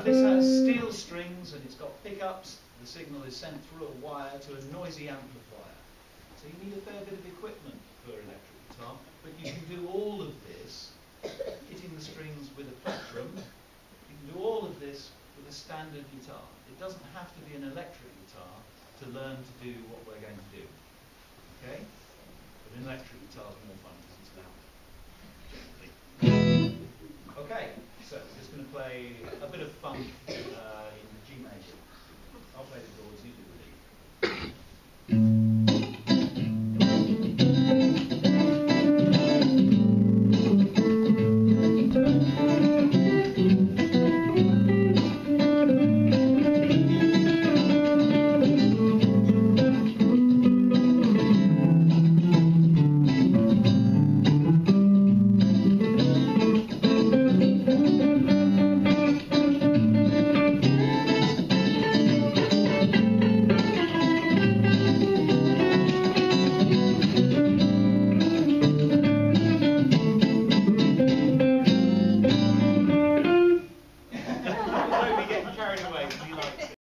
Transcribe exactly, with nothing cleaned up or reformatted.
this has steel strings and it's got pickups. The signal is sent through a wire to a noisy amplifier. So you need a fair bit of equipment for an electric guitar, but you can do all of this hitting the strings with a plectrum. You can do all of this with a standard guitar. It doesn't have to be an electric guitar to learn to do what we're going to do. Okay? But an electric guitar is more fun because it's louder. Okay, so we're just going to play a bit of funk uh, in G major. I'll play the chords, you do